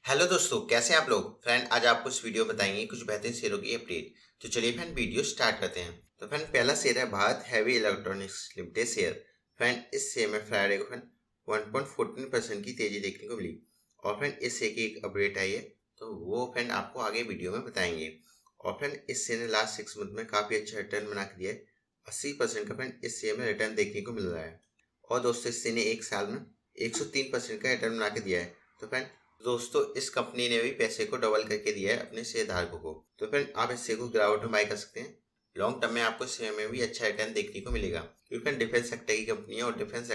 Hello दोस्तों, कैसे हैं आप लोग। फ्रेंड, आज आपको इस वीडियो में बताएंगे कुछ बेहतरीन शेयरों की अपडेट। तो चलिए फ्रेंड, वीडियो स्टार्ट करते हैं। तो फ्रेंड, पहला शेयर है Bharat heavy electronics limited share. Friend, इस शेयर में फ्राइडे को फ्रेंड 1.14% की तेजी देखने को मिली। और फ्रेंड, इस शेयर की एक अपडेट आई है, तो वो फ्रेंड आपको आगे वीडियो में बताएंगे। और फ्रेंड, इस शेयर ने लास्ट 6 मंथ में काफ़ी अच्छा रिटर्न बना के दिया है। 80% का फ्रेंड इस शेयर में रिटर्न देखने को मिल रहा है। और दोस्तों, इस शेयर ने एक साल में 103% का रिटर्न बना के दिया है। तो फ्रेंड दोस्तों, इस कंपनी ने भी पैसे को डबल करके दिया है अपने शेयरधारकों को। तो फिर आप इस शेयर को गिरावट में बाय कर सकते हैं। लॉन्ग टर्म में आपको शेयर में भी अच्छा रिटर्न देखने को मिलेगा, क्योंकि डिफेंस सेक्टर की कंपनी है और डिफेंस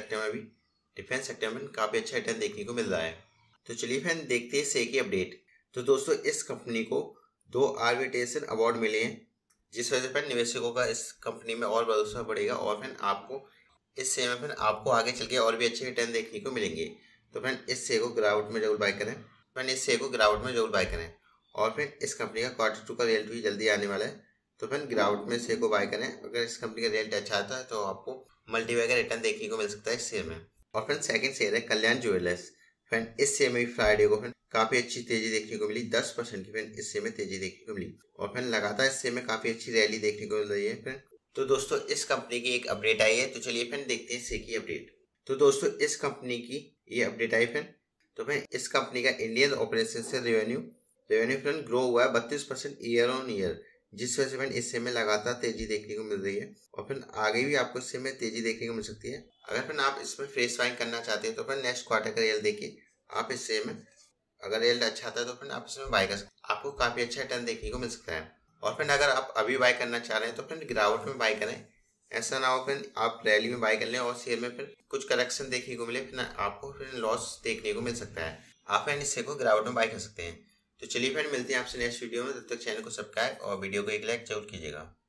सेक्टर में काफ़ी अच्छा रिटर्न देखने को मिल रहा है। तो चलिए फ्रेंड, देखते हैं शेयर की अपडेट। तो दोस्तों, इस कंपनी को 2 आर्बिट्रेशन अवार्ड मिले हैं, जिस वजह से निवेशकों का इस कंपनी में और भरोसा बढ़ेगा। और फिर आपको इस शेयर में फिर आपको आगे चल के और भी अच्छे रिटर्न देखने को मिलेंगे। तो फ्रेंड, इस शेयर को गिरावट में जरूर बाय करें। फ्रेंड, इस शेयर को गिरावट में जरूर बाय करें। और फिर इस कंपनी का Q2 का रिजल्ट भी जल्दी आने वाला है। तो फ्रेंड, गिरावट में शेयर को बाय करें। अगर इस कंपनी का रिजल्ट अच्छा आता है तो आपको मल्टीपल का रिटर्न देखने को मिल सकता है इस शेयर में। और फ्रेंड, सेकंड शेयर है कल्याण ज्वेलर्स। फ्रेंड, इस शेयर में भी फ्राइडे को फ्रेंड काफी अच्छी तेजी देखने को मिली। 10% की फ्रेंड इस शेयर में तेजी देखने को मिली। और फ्रेंड, लगातार इस शेयर में काफी अच्छी रैली देखने को मिल रही है। फ्रेंड, तो दोस्तों, इस कंपनी की एक अपडेट आई है। तो चलिए फ्रेंड, देखते हैं शेयर की अपडेट। तो दोस्तों, इस कंपनी की ये अपडेट आई फ्रेंड। तो फ्रेंड, इस कंपनी का इंडियन ऑपरेशन से रेवेन्यू फ्रेंड ग्रो हुआ है 32% ईयर ऑन ईयर, जिस वजह से फ्रेंड इस शेयर में लगातार तेजी देखने को मिल रही है। और फिर आगे भी आपको इस शेयर में तेजी देखने को मिल सकती है। अगर फिर आप इसमें फ्रेश बाइंग करना चाहते हैं तो फिर नेक्स्ट क्वार्टर का रिजल्ट देखिए। आप इस शेयर में अगर रिजल्ट अच्छा आता है तो फिर आप इसमें बाय कर सकते हैं। आपको काफी अच्छा रिटर्न देखने को मिल सकता है। और फिर अगर आप अभी बाय करना चाह रहे हैं तो फिर गिरावट में बाय करें। ऐसा ना हो फिर आप रैली में बाय कर लें और शेयर में फिर कुछ करेक्शन देखने को मिले, फिर आपको फिर लॉस देखने को मिल सकता है। आप फ्रेंड इस शेयर को गिरावट में बाय कर सकते हैं। तो चलिए फ्रेंड, मिलते हैं आपसे नेक्स्ट वीडियो में। तब तक चैनल को सब्सक्राइब और वीडियो को एक लाइक जरूर कीजिएगा।